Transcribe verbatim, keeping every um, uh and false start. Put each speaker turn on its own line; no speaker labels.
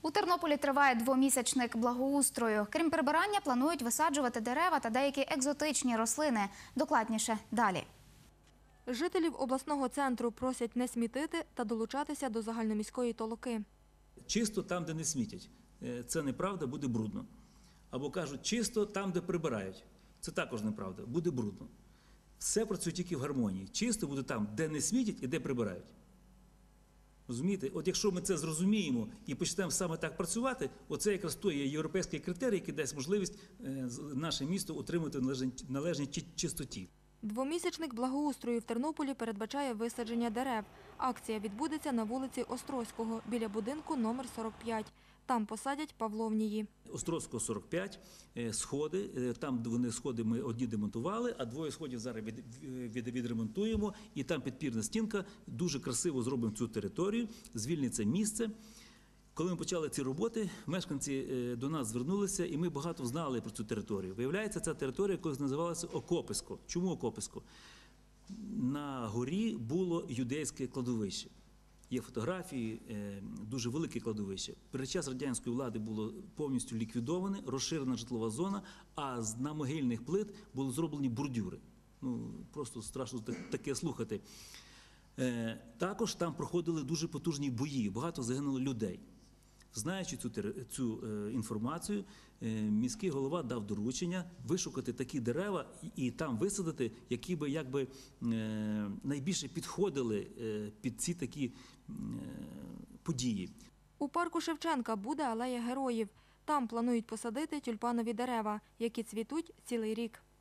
У Тернополі триває двомісячник благоустрою. Крім прибирання, планують висаджувати дерева та деякі екзотичні рослини. Докладніше далі.
Жителів обласного центру просять не смітити та долучатися до загальноміської толоки.
Чисто там, де не смітять. Це неправда, буде брудно. Або кажуть, чисто там, де прибирають. Це також неправда, буде брудно. Все працює тільки в гармонії. Чисто буде там, де не смітять і де прибирають. Розумієте? От якщо ми це зрозуміємо і почнемо саме так працювати, оце якраз той є європейський критерій, який дасть можливість наше місто утримувати в належній чистоті.
Двомісячник благоустрою в Тернополі передбачає висадження дерев. Акція відбудеться на вулиці Острозького, біля будинку номер сорок п'ять. Там посадять павловнії.
Острозького сорок п'ять, сходи, там вони сходи ми одні демонтували, а двоє сходів зараз від, від, відремонтуємо. І там підпірна стінка, дуже красиво зробимо цю територію, звільниться місце. Коли ми почали ці роботи, мешканці до нас звернулися, і ми багато знали про цю територію. Виявляється, ця територія колись називалася Окописько. Чому Окописько? На горі було юдейське кладовище. Є фотографії, дуже велике кладовище. Перед час радянської влади було повністю ліквідоване, розширена житлова зона, а на могильних плит були зроблені бордюри. Ну, просто страшно таке слухати. Також там проходили дуже потужні бої, багато загинуло людей. Знаючи цю, цю е, інформацію, е, міський голова дав доручення вишукати такі дерева і, і там висадити, які би якби е, найбільше підходили е, під ці такі е, події.
У парку Шевченка буде алея героїв. Там планують посадити тюльпанові дерева, які цвітуть цілий рік.